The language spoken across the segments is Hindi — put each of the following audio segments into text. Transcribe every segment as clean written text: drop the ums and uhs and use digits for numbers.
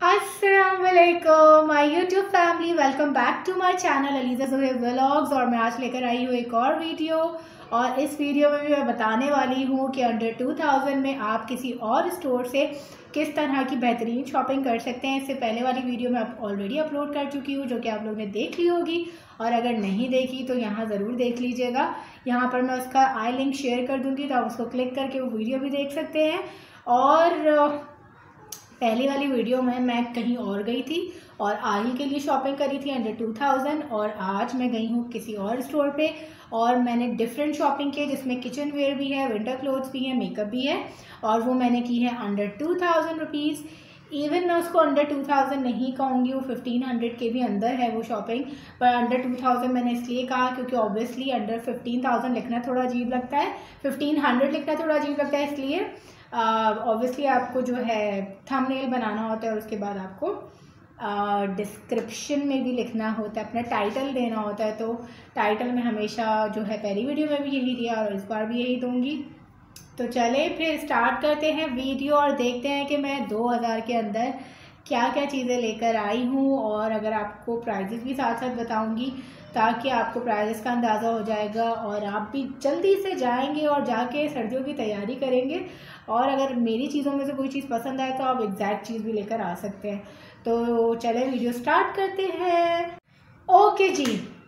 अस्सलामुअलैकुम my YouTube family, welcome back to my channel Aliza Zohaib vlogs. और मैं आज लेकर आई हूँ एक और वीडियो। और इस वीडियो में भी मैं बताने वाली हूँ कि अंडर 2000 में आप किसी और स्टोर से किस तरह की बेहतरीन शॉपिंग कर सकते हैं। इससे पहले वाली वीडियो मैं ऑलरेडी अपलोड कर चुकी हूँ, जो कि आप लोगों ने देख ली होगी। और अगर नहीं देखी तो यहाँ ज़रूर देख लीजिएगा। यहाँ पर मैं उसका आई लिंक शेयर कर दूँगी, तो आप उसको क्लिक करके वो वीडियो भी देख सकते हैं। और पहली वाली वीडियो में मैं कहीं और गई थी और आहिल के लिए शॉपिंग करी थी अंडर 2000। और आज मैं गई हूँ किसी और स्टोर पे और मैंने डिफरेंट शॉपिंग की, जिसमें किचन वेयर भी है, विंटर क्लोथ्स भी है, मेकअप भी है। और वो मैंने की है अंडर 2000 रुपीज़। इवन मैं उसको अंडर 2000 नहीं कहूँगी, वो 1500 के भी अंदर है वो शॉपिंग। पर अंडर 2000 मैंने इसलिए कहा क्योंकि ऑब्वियसली अंडर 15000 लिखना थोड़ा अजीब लगता है, 1500 लिखना थोड़ा अजीब लगता है। इसलिए ऑब्वियसली आपको जो है थंबनेल बनाना होता है और उसके बाद आपको डिस्क्रिप्शन में भी लिखना होता है, अपना टाइटल देना होता है। तो टाइटल में हमेशा जो है पहली वीडियो में भी यही दिया और इस बार भी यही दूंगी। तो चले फिर स्टार्ट करते हैं वीडियो और देखते हैं कि मैं 2000 के अंदर क्या क्या चीज़ें लेकर आई हूँ। और अगर आपको प्राइजेस भी साथ साथ बताऊँगी ताकि आपको प्राइजेस का अंदाज़ा हो जाएगा और आप भी जल्दी से जाएंगे और जाके सर्दियों की तैयारी करेंगे। और अगर मेरी चीज़ों में से कोई चीज़ पसंद आए तो आप एग्जैक्ट चीज़ भी लेकर आ सकते हैं। तो चले वीडियो स्टार्ट करते हैं। ओके जी,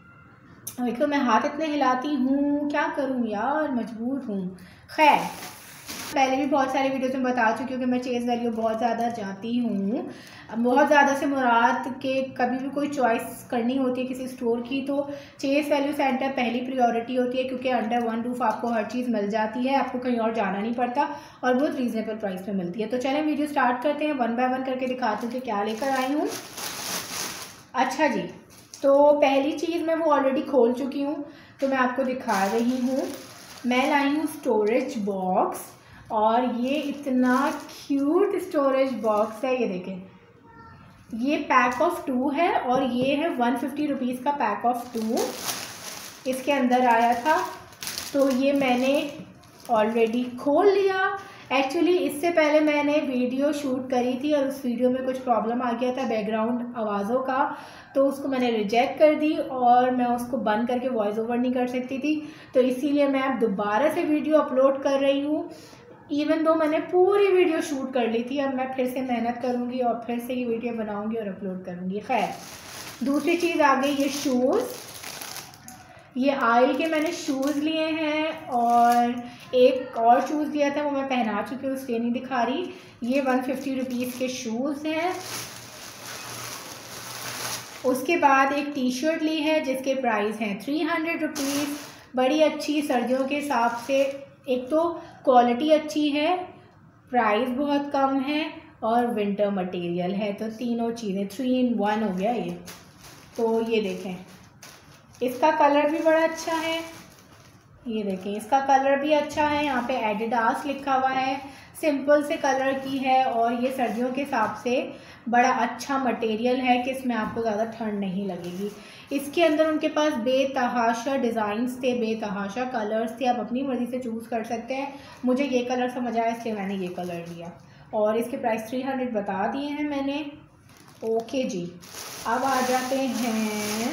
देखो मैं हाथ इतने हिलाती हूँ, क्या करूँ यार, मजबूर हूँ। खैर, पहले भी बहुत सारी वीडियोस में बता चुकी हूँ कि मैं चेज़ वैल्यू बहुत ज़्यादा जाती हूँ। बहुत ज़्यादा से मुराद के कभी भी कोई चॉइस करनी होती है किसी स्टोर की तो चेज़ वैल्यू सेंटर पहली प्रायोरिटी होती है, क्योंकि अंडर वन रूफ आपको हर चीज़ मिल जाती है, आपको कहीं और जाना नहीं पड़ता और बहुत रीज़नेबल प्राइस पे मिलती है। तो चलें वीडियो स्टार्ट करते हैं, वन बाय वन करके दिखाती हूँ कि क्या लेकर आई हूँ। अच्छा जी, तो पहली चीज़ मैं वो ऑलरेडी खोल चुकी हूँ, तो मैं आपको दिखा रही हूँ। मैं लाई हूँ स्टोरेज बॉक्स और ये इतना क्यूट स्टोरेज बॉक्स है। ये देखें, ये पैक ऑफ 2 है और ये है 150 रुपीज़ का पैक ऑफ 2 इसके अंदर आया था। तो ये मैंने ऑलरेडी खोल लिया। एक्चुअली इससे पहले मैंने वीडियो शूट करी थी और उस वीडियो में कुछ प्रॉब्लम आ गया था बैकग्राउंड आवाज़ों का, तो उसको मैंने रिजेक्ट कर दी और मैं उसको बंद करके वॉइस ओवर नहीं कर सकती थी। तो इसीलिए मैं अब दोबारा से वीडियो अपलोड कर रही हूँ, इवन दो मैंने पूरी वीडियो शूट कर ली थी। अब मैं फिर से मेहनत करूँगी और फिर से ये वीडियो बनाऊँगी और अपलोड करूँगी। खैर, दूसरी चीज़ आ गई ये शूज़। ये आयल के मैंने शूज़ लिए हैं और एक और शूज़ लिया था वो मैं पहना चुकी हूँ, उसके नहीं दिखा रही। ये 150 रुपीज़ के शूज़ हैं। उसके बाद एक टी शर्ट ली है जिसके प्राइस हैं 300 रुपीज़। बड़ी अच्छी सर्दियों के हिसाब से, एक तो क्वालिटी अच्छी है, प्राइस बहुत कम है और विंटर मटेरियल है, तो तीनों चीज़ें 3 in 1 हो गया ये। तो ये देखें, इसका कलर भी बड़ा अच्छा है। ये देखें, इसका कलर भी अच्छा है, यहाँ पे एडिडास लिखा हुआ है, सिंपल से कलर की है और ये सर्दियों के हिसाब से बड़ा अच्छा मटेरियल है कि इसमें आपको ज़्यादा ठंड नहीं लगेगी। इसके अंदर उनके पास बेतहाशा डिज़ाइंस थे, बेतहाशा कलर्स थे, आप अपनी मर्ज़ी से चूज़ कर सकते हैं। मुझे ये कलर समझ आया इसलिए मैंने ये कलर लिया और इसके प्राइस 300 बता दिए हैं मैंने। ओके जी, अब आ जाते हैं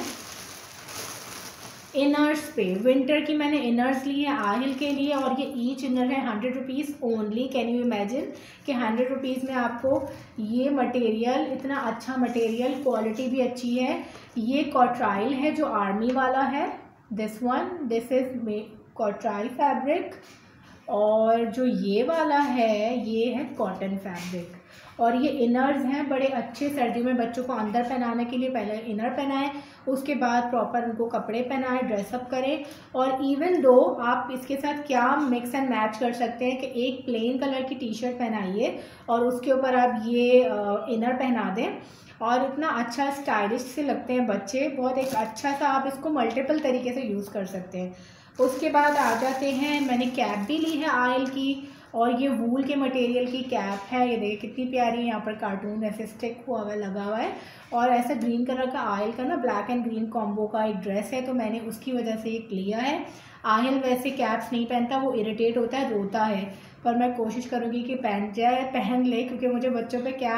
इनर्स पे। विंटर की मैंने इनर्स ली है आहिल के लिए और ये ईच इनर है 100 rupees only. Can you imagine कि 100 रुपीज़ में आपको ये मटेरियल, इतना अच्छा मटेरियल, क्वालिटी भी अच्छी है। ये कॉट्राइल है जो आर्मी वाला है, दिस इज़ कॉट्राइल फैब्रिक। और जो ये वाला है ये है कॉटन फैब्रिक। और ये इनर्स हैं बड़े अच्छे, सर्दियों में बच्चों को अंदर पहनाने के लिए पहले इनर पहनाएं, उसके बाद प्रॉपर उनको कपड़े पहनाएं, ड्रेसअप करें। और इवन दो आप इसके साथ क्या मिक्स एंड मैच कर सकते हैं कि एक प्लेन कलर की टी शर्ट पहनाइए और उसके ऊपर आप ये इनर पहना दें और इतना अच्छा स्टाइलिश से लगते हैं बच्चे, बहुत एक अच्छा सा, आप इसको मल्टीपल तरीके से यूज़ कर सकते हैं। उसके बाद आ जाते हैं, मैंने कैप भी ली है आयल की और ये वूल के मटेरियल की कैप है। ये देखिए कितनी प्यारी है, यहाँ पर कार्टून ऐसे स्टिक हुआ हुआ लगा हुआ है और ऐसा ग्रीन कलर का आयल का ना ब्लैक एंड ग्रीन कॉम्बो का एक ड्रेस है, तो मैंने उसकी वजह से एक लिया है। आयल वैसे कैप्स नहीं पहनता, वो इरिटेट होता है, रोता है, पर मैं कोशिश करूँगी कि पहन ले, क्योंकि मुझे बच्चों पे कैप्स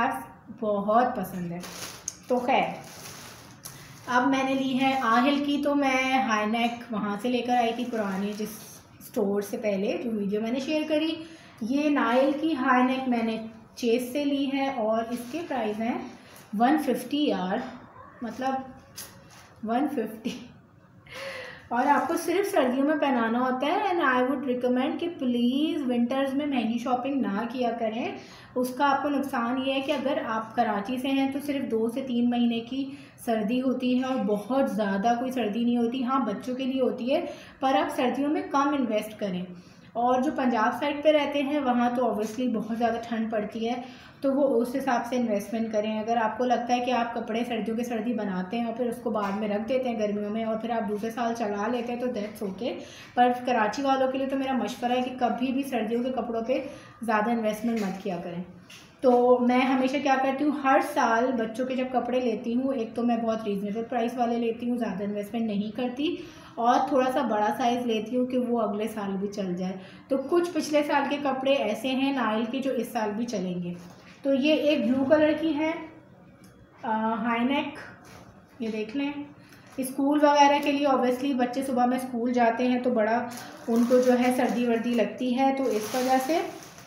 बहुत पसंद है। तो खैर अब मैंने ली है आहिल की, तो मैं हाई नेक वहाँ से लेकर आई थी पुरानी जिस स्टोर से पहले जो वीडियो मैंने शेयर करी। ये नाइल की हाई नेक मैंने चेस से ली है और इसके प्राइस हैं 150 यार, मतलब 150 और आपको सिर्फ सर्दियों में पहनाना होता है। एंड आई वुड रिकमेंड कि प्लीज़ विंटर्स में महंगी शॉपिंग ना किया करें। उसका आपको नुकसान ये है कि अगर आप कराची से हैं तो सिर्फ 2 से 3 महीने की सर्दी होती है और बहुत ज़्यादा कोई सर्दी नहीं होती। हाँ बच्चों के लिए होती है, पर आप सर्दियों में कम इन्वेस्ट करें। और जो पंजाब साइड पे रहते हैं वहाँ तो ऑब्वियसली बहुत ज़्यादा ठंड पड़ती है, तो वो उस हिसाब से इन्वेस्टमेंट करें। अगर आपको लगता है कि आप कपड़े सर्दियों के सर्दी बनाते हैं और फिर उसको बाद में रख देते हैं गर्मियों में और फिर आप दूसरे साल चला लेते हैं तो दैट्स ओके। पर कराची वालों के लिए तो मेरा मशवरा है कि कभी भी सर्दियों के कपड़ों पे ज़्यादा इन्वेस्टमेंट मत किया करें। तो मैं हमेशा क्या करती हूँ, हर साल बच्चों के जब कपड़े लेती हूँ, एक तो मैं बहुत रीज़नेबल प्राइस वाले लेती हूँ, ज़्यादा इन्वेस्टमेंट नहीं करती, और थोड़ा सा बड़ा साइज़ लेती हूँ कि वो अगले साल भी चल जाए। तो कुछ पिछले साल के कपड़े ऐसे हैं नाइल के जो इस साल भी चलेंगे। तो ये एक ब्लू कलर की है हाई नेक, ये देख लें। स्कूल वगैरह के लिए ऑब्वियसली बच्चे सुबह में स्कूल जाते हैं तो बड़ा उनको जो है सर्दी वर्दी लगती है, तो इस वजह से।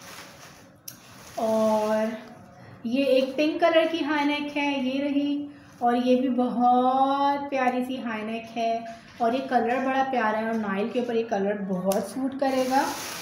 और ये एक पिंक कलर की हाई नेक है, ये रही। और ये भी बहुत प्यारी सी हाई नेक है और ये कलर बड़ा प्यारा है और नाइल के ऊपर ये कलर बहुत सूट करेगा।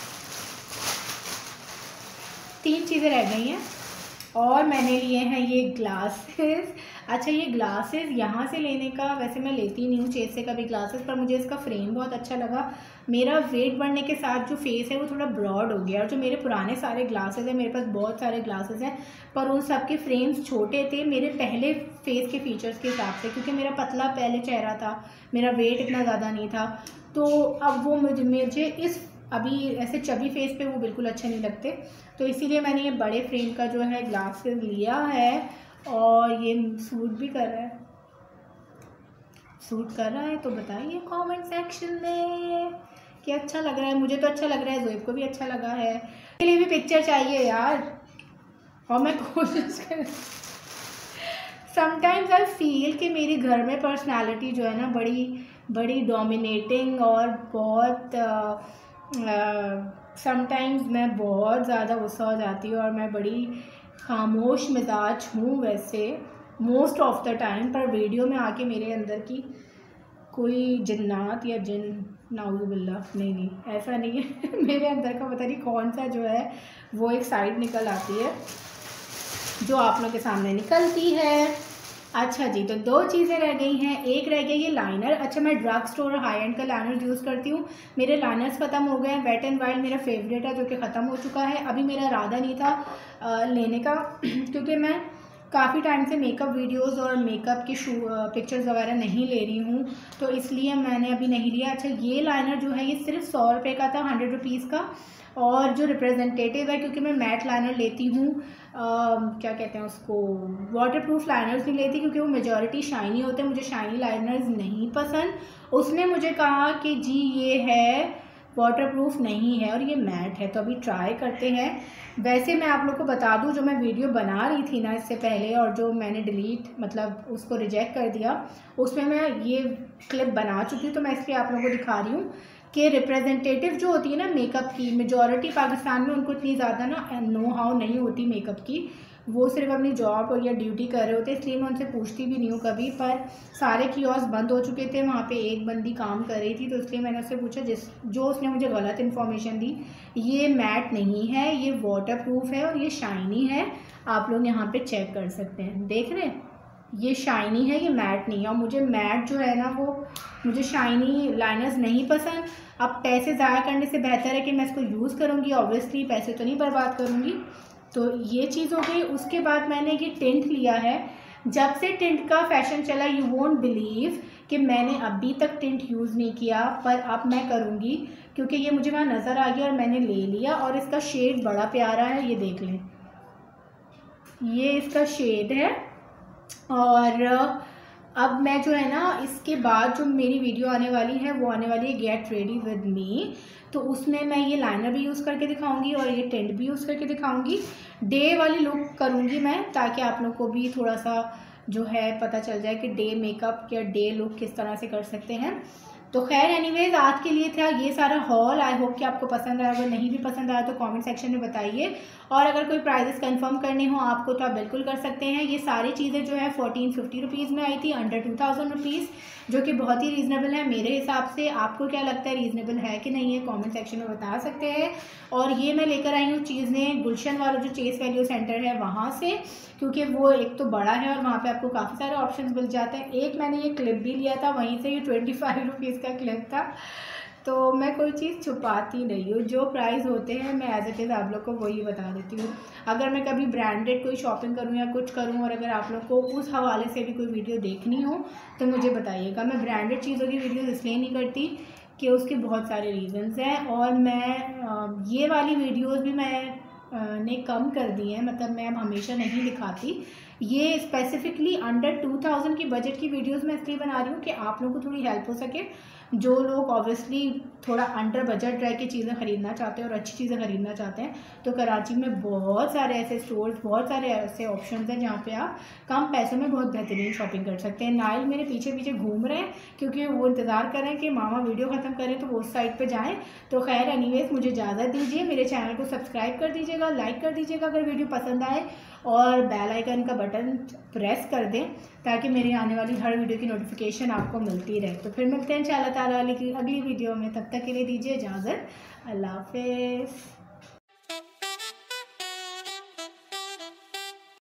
3 चीज़ें रह गई हैं। और मैंने लिए हैं ये ग्लासेस। अच्छा ये ग्लासेस यहाँ से लेने का, वैसे मैं लेती नहीं हूँ चेस से कभी ग्लासेस, पर मुझे इसका फ्रेम बहुत अच्छा लगा। मेरा वेट बढ़ने के साथ जो फेस है वो थोड़ा ब्रॉड हो गया और जो मेरे पुराने सारे ग्लासेस हैं, मेरे पास बहुत सारे ग्लासेस हैं पर उन सब के फ्रेम्स छोटे थे मेरे पहले फेस के फीचर्स के हिसाब से, क्योंकि मेरा पतला पहले चेहरा था, मेरा वेट इतना ज़्यादा नहीं था। तो अब वो मुझे इस अभी ऐसे चबी फेस पे वो बिल्कुल अच्छे नहीं लगते, तो इसीलिए मैंने ये बड़े फ्रेम का जो है ग्लासेस लिया है। और ये सूट भी कर रहा है, सूट कर रहा है तो बताइए कमेंट सेक्शन में कि अच्छा लग रहा है। मुझे तो अच्छा लग रहा है, ज़ोएब को भी अच्छा लगा है। इसके लिए भी पिक्चर चाहिए यार और मैं कोशिश कर। समटाइम्स आई फील कि मेरे घर में पर्सनालिटी जो है ना बड़ी डोमिनेटिंग और बहुत समटाइम्स मैं बहुत ज़्यादा गुस्सा हो जाती हूँ और मैं बड़ी खामोश मिजाज हूँ वैसे मोस्ट ऑफ द टाइम, पर वीडियो में आके मेरे अंदर की कोई जिन्नात या जिन नाउजुबिल्ला नहीं ऐसा नहीं है मेरे अंदर का पता नहीं कौन सा जो है वो एक साइड निकल आती है जो आप लोगों के सामने निकलती है। अच्छा जी, तो 2 चीज़ें रह गई हैं। एक रह गया ये लाइनर। अच्छा मैं ड्रग स्टोर और हाई एंड का लाइनर यूज़ करती हूँ। मेरे लाइनर्स ख़त्म हो गए हैं। वेट एंड वाइल्ड मेरा फेवरेट है जो कि ख़त्म हो चुका है। अभी मेरा इरादा नहीं था लेने का क्योंकि मैं काफ़ी टाइम से मेकअप वीडियोस और मेकअप की पिक्चर्स वगैरह नहीं ले रही हूँ, तो इसलिए मैंने अभी नहीं लिया। अच्छा ये लाइनर जो है ये सिर्फ 100 रुपये का था, 100 रुपीज़ का। और जो रिप्रेजेंटेटिव है, क्योंकि मैं मैट लाइनर लेती हूँ, क्या कहते हैं उसको, वाटरप्रूफ लाइनर्स नहीं लेती क्योंकि वो मेजॉरिटी शाइनी होते हैं, मुझे शाइनी लाइनर्स नहीं पसंद। उसने मुझे कहा कि जी ये है वाटरप्रूफ नहीं है और ये मैट है, तो अभी ट्राई करते हैं। वैसे मैं आप लोग को बता दूं जो मैं वीडियो बना रही थी ना इससे पहले और जो मैंने डिलीट मतलब उसको रिजेक्ट कर दिया, उसमें मैं ये क्लिप बना चुकी हूँ, तो मैं इसलिए आप लोगों को दिखा रही हूँ कि रिप्रेजेंटेटिव जो होती है ना मेकअप की, मेजॉरिटी पाकिस्तान में उनको इतनी ज़्यादा ना नो हाउ नहीं होती मेकअप की, वो सिर्फ अपनी जॉब और या ड्यूटी कर रहे होते, इसलिए मैं उनसे पूछती भी नहीं हूँ कभी। पर सारे कियोस्क बंद हो चुके थे, वहाँ पे एक बंदी काम कर रही थी, तो इसलिए मैंने उससे पूछा जो उसने मुझे गलत इन्फॉर्मेशन दी। ये मैट नहीं है, ये वाटरप्रूफ है और ये शाइनी है। आप लोग यहाँ पे चेक कर सकते हैं, देख रहे हैं ये शाइनी है, ये मैट नहीं है। और मुझे मैट जो है ना वो मुझे शाइनी लाइनर्स नहीं पसंद। अब पैसे ज़ाया करने से बेहतर है कि मैं इसको यूज़ करूँगी, ऑब्वियसली पैसे तो नहीं बर्बाद करूँगी। तो ये चीज़ हो गई। उसके बाद मैंने ये टिंट लिया है। जब से टिंट का फैशन चला यू वोंट बिलीव कि मैंने अभी तक टिंट यूज़ नहीं किया, पर अब मैं करूँगी क्योंकि ये मुझे वहाँ नज़र आ गया और मैंने ले लिया। और इसका शेड बड़ा प्यारा है, ये देख लें, ये इसका शेड है। और अब मैं जो है ना इसके बाद जो मेरी वीडियो आने वाली है वो आने वाली है गेट रेडी विद मी। तो उसमें मैं ये लाइनर भी यूज़ करके दिखाऊंगी और ये टेंट भी यूज़ करके दिखाऊंगी। डे वाली लुक करूंगी मैं, ताकि आप लोग को भी थोड़ा सा जो है पता चल जाए कि डे मेकअप या डे लुक किस तरह से कर सकते हैं। तो खैर एनीवेज आज के लिए था ये सारा हॉल। आई होप कि आपको पसंद आया। अगर नहीं भी पसंद आया तो कमेंट सेक्शन में बताइए। और अगर कोई प्राइजेस कंफर्म करने हो आपको तो आप बिल्कुल कर सकते हैं। ये सारी चीज़ें जो है 1450 रुपीज़ में आई थी, अंडर 2000 रुपीज़, जो कि बहुत ही रीज़नेबल है मेरे हिसाब से। आपको क्या लगता है, रीज़नेबल है कि नहीं है, कमेंट सेक्शन में बता सकते हैं। और ये मैं लेकर आई हूँ चीज़ें गुलशन वाला जो चेस वैल्यू सेंटर है वहाँ से, क्योंकि वो एक तो बड़ा है और वहाँ पे आपको काफ़ी सारे ऑप्शंस मिल जाते हैं। एक मैंने ये क्लिप भी लिया था वहीं से, ये 25 रुपीज़ का क्लिप था। तो मैं कोई चीज़ छुपाती नहीं हूँ, जो प्राइस होते हैं मैं एज इट इज़ आप लोग को वही बता देती हूँ। अगर मैं कभी ब्रांडेड कोई शॉपिंग करूँ या कुछ करूँ और अगर आप लोग को उस हवाले से भी कोई वीडियो देखनी हो तो मुझे बताइएगा। मैं ब्रांडेड चीज़ों की वीडियो इसलिए नहीं करती कि उसके बहुत सारे रीज़न्स हैं, और मैं ये वाली वीडियोज़ भी ने कम कर दी हैं, मतलब मैं अब हमेशा नहीं दिखाती। ये स्पेसिफिकली अंडर 2000 की बजट की वीडियोस मैं इसलिए बना रही हूँ कि आप लोगों को थोड़ी हेल्प हो सके। जो लोग ऑब्वियसली थोड़ा अंडर बजट रह के चीज़ें ख़रीदना चाहते हैं और अच्छी चीज़ें ख़रीदना चाहते हैं, तो कराची में बहुत सारे ऐसे स्टोर्स, बहुत सारे ऐसे ऑप्शंस हैं जहाँ पे आप कम पैसों में बहुत बेहतरीन शॉपिंग कर सकते हैं। नाइल मेरे पीछे पीछे घूम रहे हैं क्योंकि वो इंतज़ार कर रहे हैं कि मामा वीडियो ख़त्म करें तो वो उस साइड पर जाएँ। तो खैर एनीवेज मुझे इजाज़त दीजिए। मेरे चैनल को सब्सक्राइब कर दीजिएगा, लाइक कर दीजिएगा अगर वीडियो पसंद आए, और बेल आइकन का बटन प्रेस कर दें ताकि मेरी आने वाली हर वीडियो की नोटिफिकेशन आपको मिलती रहे। तो फिर मिलते हैं इंशाअल्लाह ताला अगली वीडियो में। तब तक के लिए दीजिए इजाज़त। अल्लाह हाफ़िज़।